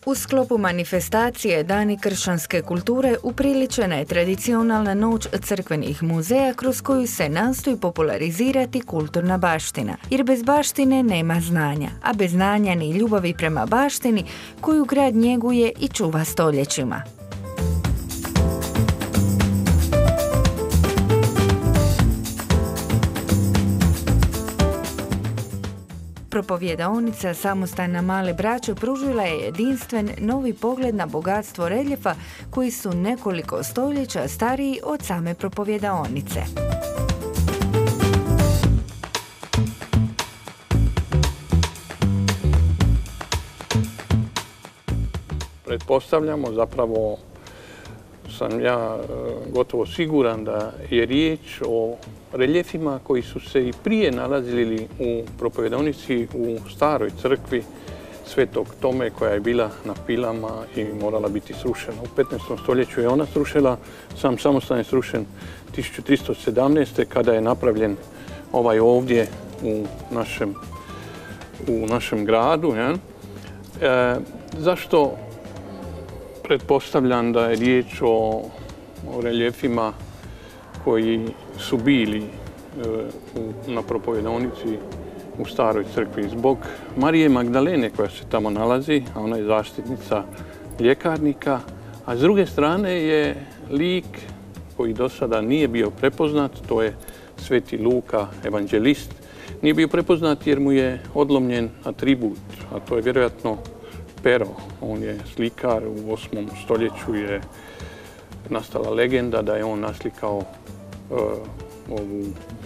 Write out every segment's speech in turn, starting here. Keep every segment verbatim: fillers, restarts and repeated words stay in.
U sklopu manifestacije Dani kršćanske kulture upriličena je tradicionalna noć crkvenih muzeja kroz koju se nastoji popularizirati kulturna baština. Jer bez baštine nema znanja, a bez znanja ni ljubavi prema baštini koju grad njeguje i čuva stoljećima. Propovjedaonica Samostalna Male Braće pružila je jedinstven novi pogled na bogatstvo reljefa koji su nekoliko stoljeća stariji od same propovjedaonice. Pretpostavljamo, zapravo sam ja gotovo siguran da je riječ o reljefima koji su se i prije nalazili u propovjedaonici u staroj crkvi Svetog Tome koja je bila na pilama i morala biti srušena. U petnaestom stoljeću je ona srušena, sam samostan je srušen tisuću tristo sedamnaeste. kada je napravljen ovaj ovdje u našem, u našem gradu. Ja? E, zašto pretpostavljam da je riječ o, o reljefima koji su bili e, na propovjedaonici u staroj crkvi? Zbog Marije Magdalene koja se tamo nalazi, a ona je zaštitnica ljekarnika, a s druge strane je lik koji do sada nije bio prepoznat, to je Sveti Luka, evanđelist. Nije bio prepoznat jer mu je odlomljen atribut, a to je vjerojatno pero. On je slikar, u osmom stoljeću je nastala legenda da je on naslikao uh, ovu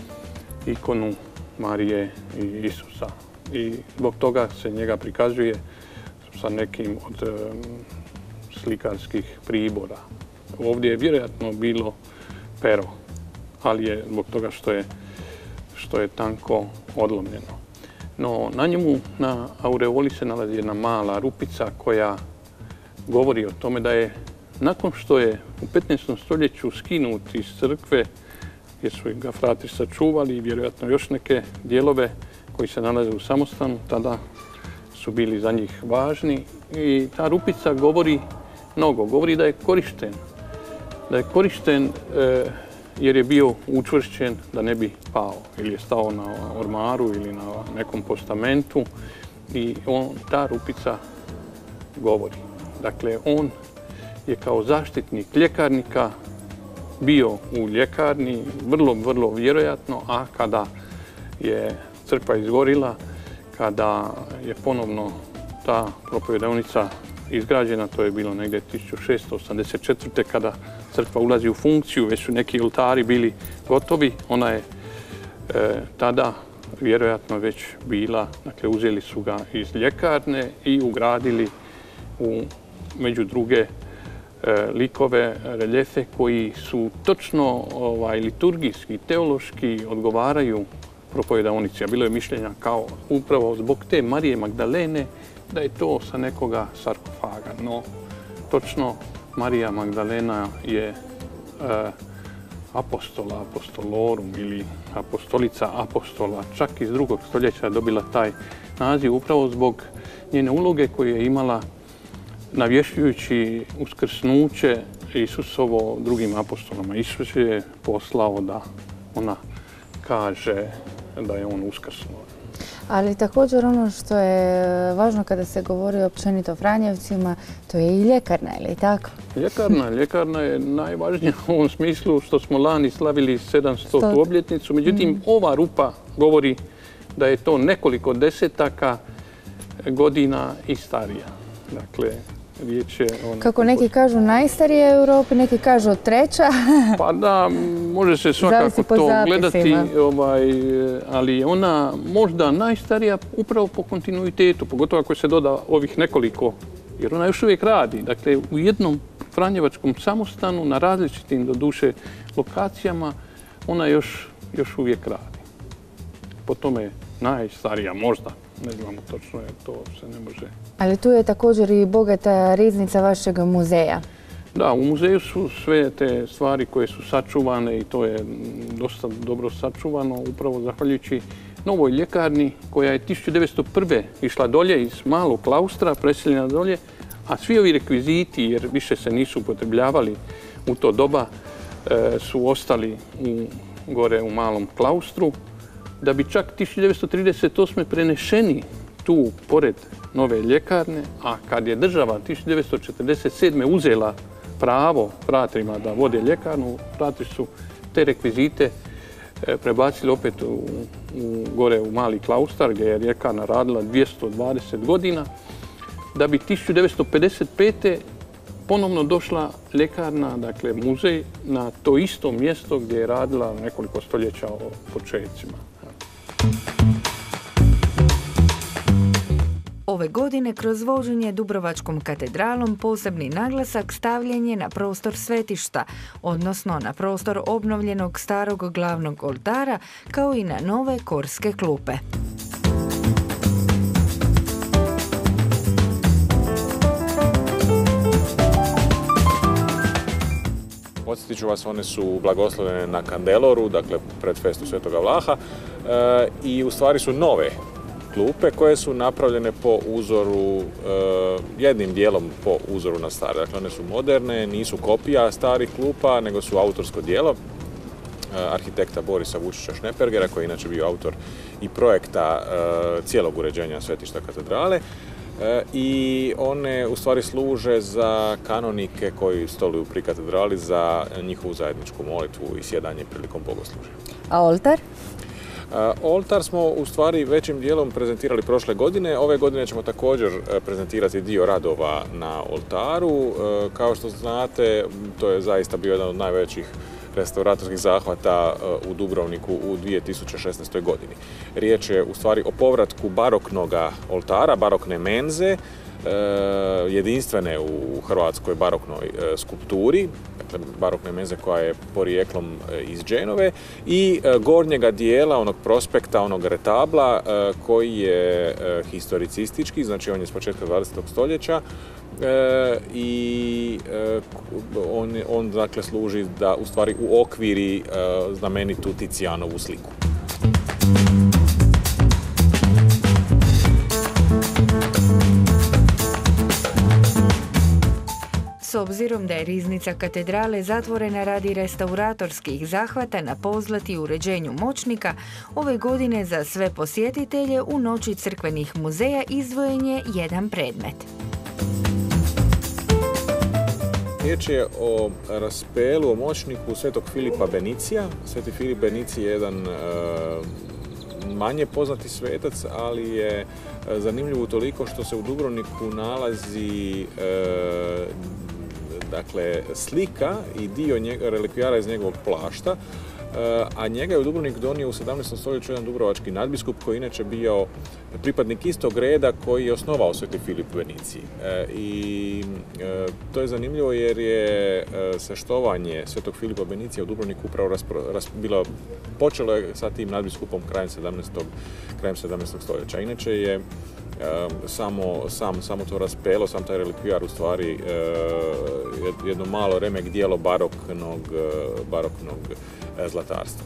ikonu Marije i Isusa. I zbog toga se njega prikazuje sa nekim od um, slikarskih pribora. Ovdje je vjerojatno bilo pero, ali je zbog toga što je, što je tanko odlomljeno. No, na njemu, na aureoli se nalazi jedna mala rupica koja govori o tome da je nakon što je u petnaestom stoljeću skinut iz crkve, gdje su ga frati sačuvali i vjerojatno još neke dijelove koji se nalaze u samostanu, tada su bili za njih važni. I ta rupica govori mnogo, govori da je korišten. Da je korišten e, jer je bio učvršćen da ne bi pao ili je stao na ormaru ili na nekom postamentu i on, ta rupica govori. Dakle, on je kao zaštitnik ljekarnika bio u ljekarni, vrlo, vrlo vjerojatno, a kada je crkva izgorila, kada je ponovno ta propovjedaonica izgrađena, to je bilo negdje tisuću šesto osamdeset četvrte. kada crkva ulazi u funkciju, već su neki oltari bili gotovi, ona je e, tada vjerojatno već bila, dakle uzeli su ga iz ljekarne i ugradili u među druge e, likove, reljefe koji su točno ovaj, liturgijski, teološki odgovaraju propovjedaonici. A bilo je mišljenja kao upravo zbog te Marije Magdalene da je to sa nekoga sarkofaga. No, točno Marija Magdalena je e, apostola, apostolorum ili apostolica apostola, čak iz drugog stoljeća dobila taj naziv upravo zbog njene uloge koju je imala navješćujući uskrsnuće Isusovo drugim apostolama. Isus je poslao da ona kaže da je on uskrsnuo. Ali također ono što je važno kada se govori općenito o Franjevcima, to je i ljekarna, ili tako? Ljekarna, ljekarna je najvažnija u ovom smislu što smo lani slavili sedamstotu obljetnicu. Međutim, mm. ova rupa govori da je to nekoliko desetaka godina i starija. Dakle, riječ je o... Kako neki kažu najstarija u Europi, neki kažu treća. Pa da, može se svakako to gledati, ovaj, ali ona možda najstarija upravo po kontinuitetu, pogotovo ako se doda ovih nekoliko, jer ona još uvijek radi. Dakle, u jednom franjevačkom samostanu na različitim, do duše, lokacijama, ona još, još uvijek radi. Po tome je najstarija možda. Ne znamo točno, jer to se ne može... Ali tu je također i bogata riznica vašeg muzeja. Da, u muzeju su sve te stvari koje su sačuvane i to je dosta dobro sačuvano, upravo zahvaljujući novoj ljekarni koja je tisuću devetsto prve išla dolje iz malog klaustra, preseljena dolje, A svi ovi rekviziti, jer više se nisu upotrebljavali u to doba, su ostali u, gore u malom klaustru, da bi čak tisuću devetsto trideset osme prenešeni tu pored nove ljekarne, a kad je država tisuću devetsto četrdeset sedme uzela pravo fratrima da vode ljekarnu, fratri su te rekvizite prebacili opet u, u, gore u mali klaustar gdje je ljekarna radila dvjesto dvadeset godina, da bi tisuću devetsto pedeset pete ponovno došla ljekarna, dakle muzej, na to isto mjesto gdje je radila nekoliko stoljeća o početcima. Ove godine kroz vođenje Dubrovačkom katedralom posebni naglasak stavljen je na prostor svetišta, odnosno na prostor obnovljenog starog glavnog oltara, kao i na nove korske klupe. Podsjetit ću vas, one su blagoslovljene na Kandeloru, dakle pred festu Svetoga Vlaha, e, i u stvari su nove klupe koje su napravljene po uzoru, e, jednim dijelom po uzoru na stare. Dakle, one su moderne, nisu kopija starih klupa, nego su autorsko djelo e, arhitekta Borisa Vučića-Šnepergera, koji je inače bio autor i projekta e, cijelog uređenja svetišta katedrale. E, I one u stvari služe za kanonike koji stoluju pri katedrali za njihovu zajedničku molitvu i sjedanje prilikom bogoslužja. A oltar? Oltar smo u stvari većim dijelom prezentirali prošle godine. Ove godine ćemo također prezentirati dio radova na oltaru. Kao što znate, to je zaista bio jedan od najvećih restauratorskih zahvata u Dubrovniku u dvije tisuće šesnaestoj godini. Riječ je u stvari o povratku baroknog oltara, barokne menze, jedinstvene u hrvatskoj baroknoj skulpturi, dakle barokne menze koja je porijeklom iz Dženove, i gornjega dijela onog prospekta, onog retabla koji je historicistički, znači on je s početka dvadesetog stoljeća i on, on dakle služi da u stvari uokviri znamenitu Ticijanovu sliku. S obzirom da je riznica katedrale zatvorena radi restauratorskih zahvata na pozlat i uređenju moćnika, ove godine za sve posjetitelje u Noći crkvenih muzeja izdvojen je jedan predmet. Riječ je o raspelu, o moćniku Svetog Filipa Benicija. Sveti Filip Benici je jedan e, manje poznati svetac, ali je zanimljiv utoliko što se u Dubrovniku nalazi e, dakle, slika i dio njega, relikvijara iz njegovog plašta, a njega je u Dubrovnik donio u sedamnaestom stoljeću jedan dubrovački nadbiskup koji inače bio pripadnik istog reda koji je osnovao Sveti Filip Benici. I to je zanimljivo jer je seštovanje Svetog Filipa Benicija u Dubrovniku upravo raspro, ras, bilo, počelo je sa tim nadbiskupom krajem sedamnaestog. krajem sedamnaestog stoljeća. Inače je Samo, sam, samo to raspelo, sam taj relikvijar u stvari jedno malo remek dijelo baroknog, baroknog zlatarstva.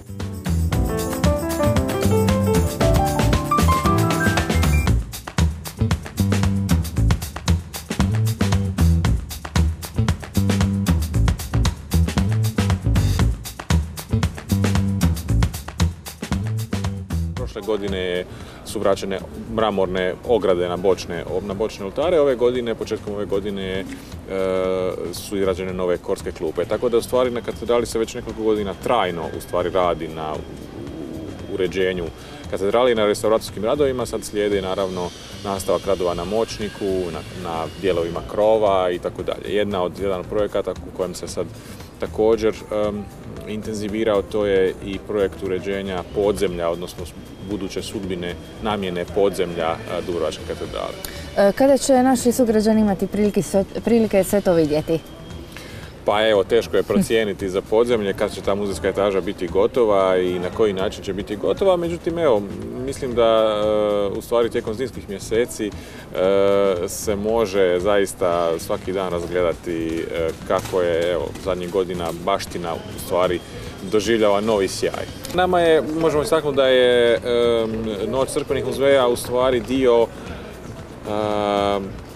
Prošle godine su vraćene mramorne ograde na bočne, na bočne oltare. Ove godine, početkom ove godine e, su izrađene nove korske klupe. Tako da u stvari na katedrali se već nekoliko godina trajno u stvari radi na uređenju katedrali i na restauratorskim radovima. Sad slijedi naravno nastavak radova na moćniku, na, na dijelovima krova i tako dalje. Jedna od, jedan od projekata u kojem se sad također um, intenzivirao, to je i projekt uređenja podzemlja, odnosno buduće sudbine namjene podzemlja Dubrovačke katedrale. Kada će naši sugrađani imati prilike sve, prilike sve to vidjeti? Pa evo, teško je procijeniti za podzemlje kad će ta muzejska etaža biti gotova i na koji način će biti gotova. Međutim, evo, mislim da u stvari tijekom zimskih mjeseci se može zaista svaki dan razgledati kako je, evo, zadnjih godina baština u stvari doživljava novi sjaj. Nama je, možemo istaknuti da je Noć crkvenih muzeja u stvari dio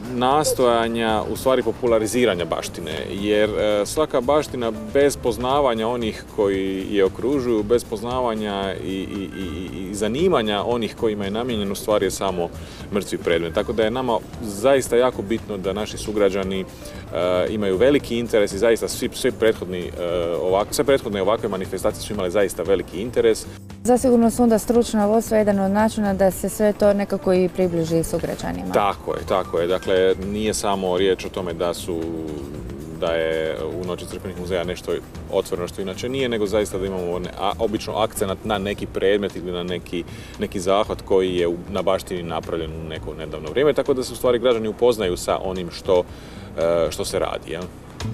nastojanja, u stvari populariziranja baštine, jer svaka baština bez poznavanja onih koji je okružuju, bez poznavanja i, i, i, i zanimanja onih kojima je namijenjen, u stvari je samo mrtvi predmet. Tako da je nama zaista jako bitno da naši sugrađani uh, imaju veliki interes i zaista svi, svi prethodni, uh, ovak, sve prethodne ovakve manifestacije su imale zaista veliki interes. Zasigurno su onda stručna vodstva jedan od načina da se sve to nekako i približi sugrađanima. Tako je, tako je. Dakle, nije samo riječ o tome da su da je u Noći crkvenih muzeja nešto otvoreno što inače nije, nego zaista da imamo ne, a, obično akcenat na neki predmet ili na neki, neki zahvat koji je u, na baštini napravljen u neko nedavno vrijeme, tako da se u stvari građani upoznaju sa onim što, što se radi. Ja?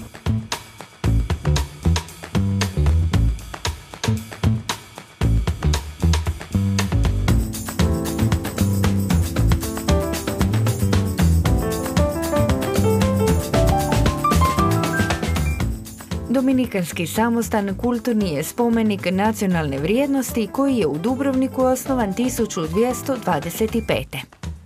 Dominikanski samostan kulturni je spomenik nacionalne vrijednosti koji je u Dubrovniku osnovan tisuću dvjesto dvadeset pete.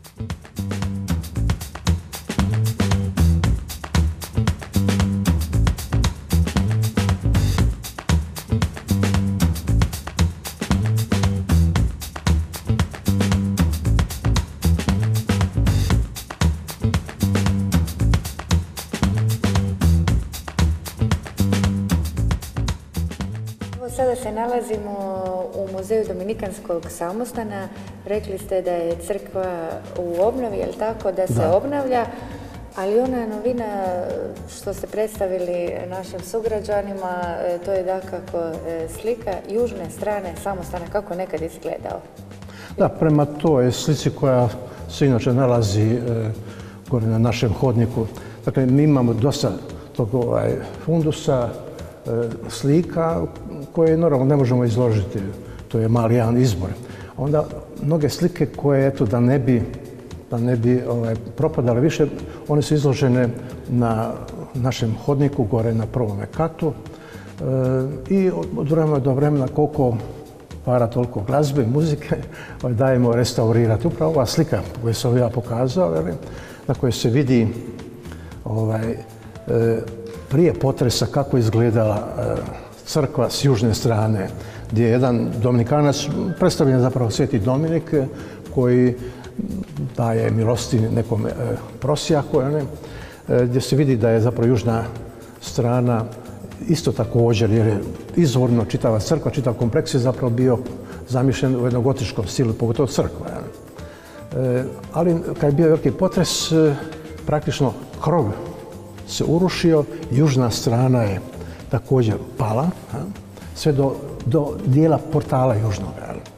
Sada se nalazimo u Muzeju Dominikanskog samostana. Rekli ste da je crkva u obnovi, je li tako, da se da. obnavlja, ali ona novina što ste predstavili našim sugrađanima, to je dakako slika južne strane samostana, kako nekad izgledao. Da, prema toj slici koja se inače nalazi e, gore na našem hodniku. Dakle, mi imamo dosta tog ovaj, fundusa, e, slika koje normalno ne možemo izložiti. To je mali jedan izbor. Onda mnoge slike koje, eto, da ne bi, da ne bi ovaj, propadale više, one su izložene na našem hodniku gore na prvome katu e, i od vremena do vremena koliko para, toliko glazbe, muzike, ovaj, dajemo restaurirati. Upravo ova slika koju sam ja pokazao, jer, na kojoj se vidi ovaj, e, prije potresa kako izgledala e, crkva s južne strane, gdje je jedan Dominikanac, predstavljen zapravo Sveti Dominik, koji daje milosti nekom e, prosjaku, ne, e, gdje se vidi da je zapravo južna strana isto također, jer je izvorno čitava crkva, čitav kompleks je zapravo bio zamišljen u jednom gotičkom stilu, pogotovo crkva. E, ali kad je bio veliki potres, e, praktično krov se urušio, južna strana je također pala, a, sve do, do dijela portala južnog.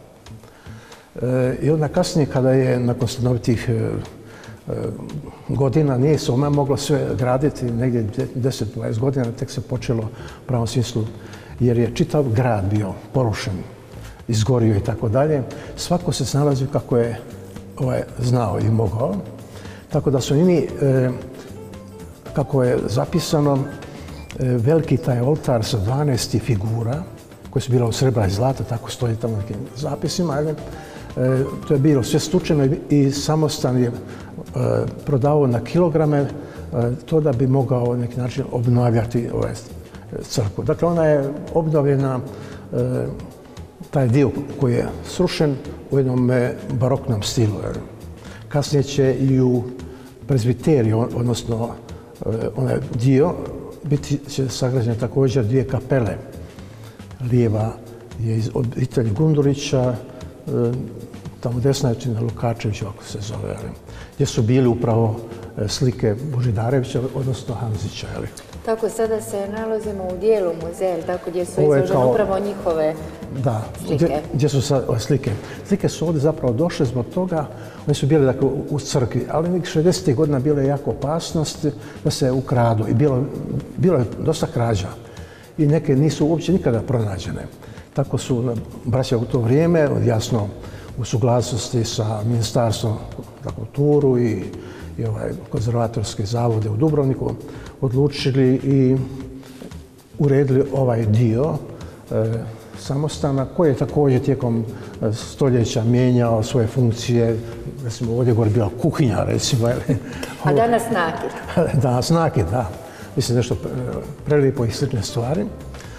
E, I onda kasnije, kada je nakon stanovitih e, godina nije se moglo sve graditi, negdje deset do dvadeset godina, tek se počelo u pravom smislu, jer je čitav grad bio porušen, izgorio i tako dalje. Svako se snalazio kako je ovaj, znao i mogao. Tako da su mi, e, kako je zapisano, e, veliki taj oltar sa dvanaest figura, koje su bila od srebra i zlata, tako stoji tamo nekim zapisima. E, to je bilo sve stučeno i samostan je prodavao na kilograme to da bi mogao na neki način obnavljati ovaj crkvu. Dakle, ona je obnovljena, taj dio koji je srušen u jednom baroknom stilu. Kasnije će i u prezbiteriju, odnosno onaj dio, biti će sagrađene također dvije kapele. Lijeva je iz obitelji Gundurića, tamo desna je Čina Lukačević, ovako se zove, gdje su bili upravo slike Božidarevića, odnosno Hanzića. Jeli. Tako, sada se nalazimo u dijelu muzeja, tako, gdje su izložene kao, upravo njihove da, slike. Gdje, gdje su sad, o, slike. Slike su ovdje zapravo došle zbog toga, one su bile dakle, u crkvi, ali nekih šezdesetih godina bila je jako opasnost da se ukradu i bilo, bilo je dosta krađa i neke nisu uopće nikada pronađene. Tako su braća u to vrijeme, jasno, u suglasnosti sa Ministarstvom za kulturu i, i ovaj konzervatorske zavode u Dubrovniku odlučili i uredili ovaj dio e, samostana koji je također tijekom stoljeća mijenjao svoje funkcije. Recimo, ovdje gore bila kuhinja, recimo. A danas nakit. Danas nakit, da. Mislim, nešto prelijepo i slične stvari. E,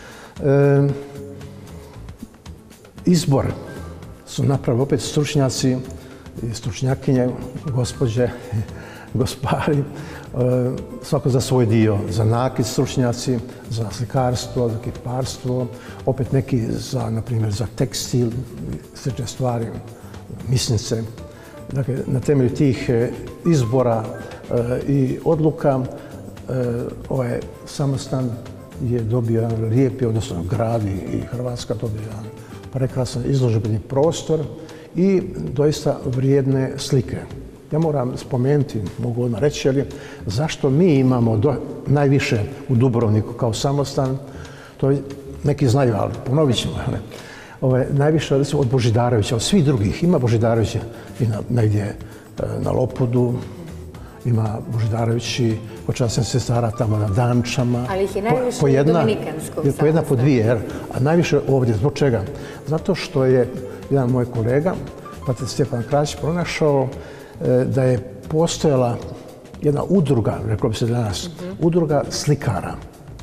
izbor su napravili opet stručnjaci i stručnjakinje, gospođe, gospari, svako za svoj dio, za nakit stručnjaci, za slikarstvo, za kiparstvo, opet neki za, na primjer, za tekstil, slične stvari, misnice. Dakle, na temelju tih izbora i odluka ovaj samostan je dobio jedan lijepi, odnosno grad i Hrvatska dobio jedan prekrasan izložbeni prostor i doista vrijedne slike. Ja moram spomenuti, mogu odmah reći, ali zašto mi imamo do, najviše u Dubrovniku kao samostan, to neki znaju, ali ponovit ćemo. Ove, najviše recimo, od Božidarevića, od svih drugih. Ima Božidarevića i na, negdje na Lopudu, ima Božidarevići kod časnih sestara tamo na Dančama. Ali ih je najviše po, po jedna, u Dominikanskog samostana. Po jedna, po dvije, jer, a najviše ovdje. Zbog čega? Zato što je jedan moj kolega, pater Stjepan Krać, pronašao da je postojala jedna udruga, rekao bi se danas, uh-huh. udruga slikara.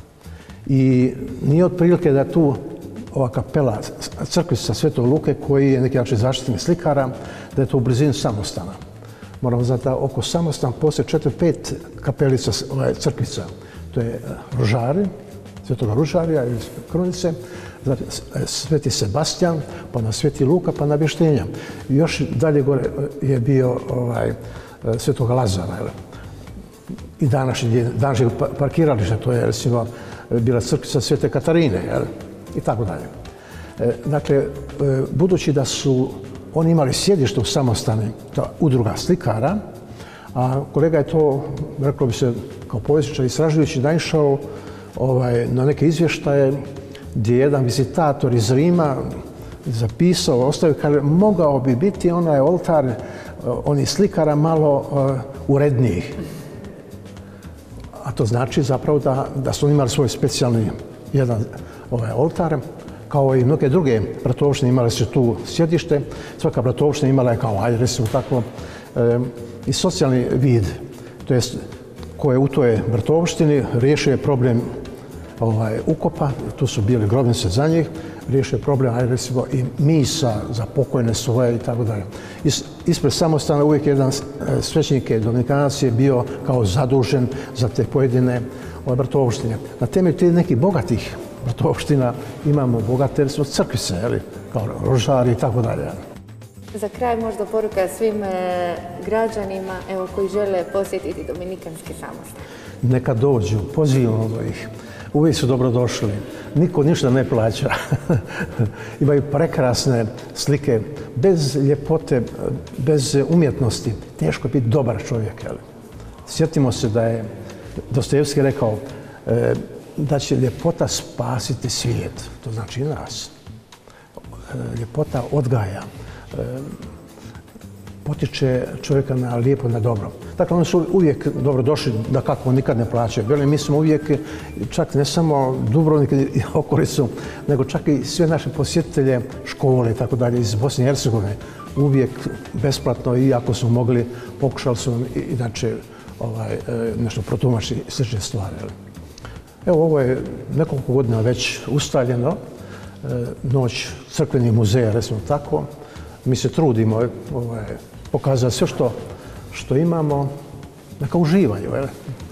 I nije otprilike da tu ova kapela crkvica Svetog Luke, koji je neki način zaštitnik slikara, da je to u blizini samostana. Moramo znati da oko samostana postoje četiri, pet kapelica ovaj, crkvica. To je Rožari, Svetoga Ružarija ili Krunice, znači Sveti Sebastijan, pa na Sveti Luka, pa na Bještenja. Još dalje gore je bio ovaj, Svetoga Lazara. Jel? I današnji, današnji parkiralište, to je recimo bila crkvica Svete Katarine, jel? I tako dalje. E, dakle, e, budući da su oni imali sjedište u samostane, ta udruga slikara, a kolega je to, reklo bi se, kao povjesničar istražujući, naišao ovaj, na neke izvještaje gdje je jedan vizitator iz Rima zapisao, ostavio, kaže, mogao bi biti onaj oltar onih slikara malo uh, urednijih. A to znači zapravo da, da su imali svoj specijalni jedan ovaj, oltar, kao i mnoge druge bratovštine imale su tu sjedište. Svaka bratovština imala je kao, ajde, recimo tako, e, i socijalni vid. To jest, ko je u toj bratovštini riješio je problem ovaj, ukopa, tu su bile grobnice za njih, riješio je problem, ajde, recimo, i misa za pokojne svoje i tako dalje. Is, ispred samostana uvijek jedan svećenik Dominikanac je bio kao zadužen za te pojedine ovaj, bratovštine. Na temelju tih nekih bogatih bratovština imamo bogate crkvice, jeli, kao Rožari i tako dalje. Za kraj možda poruka svim e, građanima evo, koji žele posjetiti Dominikanski samostan. Neka dođu, pozivamo ih. Uvijek su dobrodošli. Niko ništa ne plaća. Imaju prekrasne slike. Bez ljepote, bez umjetnosti, teško je biti dobar čovjek. Jeli. Sjetimo se da je Dostojevski rekao e, da će ljepota spasiti svijet. To znači i nas. Ljepota odgaja. Potiče čovjeka na lijepo, na dobro. Dakle, oni su uvijek dobro došli, da kako nikad ne plaćaju. Veli, mi smo uvijek, čak ne samo Dubrovnik i okolicu, nego čak i sve naše posjetitelje škole i tako dalje iz Bosne i Hercegovine, uvijek besplatno, i ako smo mogli, pokušali su nam inače ovaj, nešto protumačiti slične stvari. Evo, ovo je nekoliko godina već ustaljeno, noć crkvenih muzeja, recimo tako. Mi se trudimo ovaj, pokazati sve što, što imamo, neka uživaju.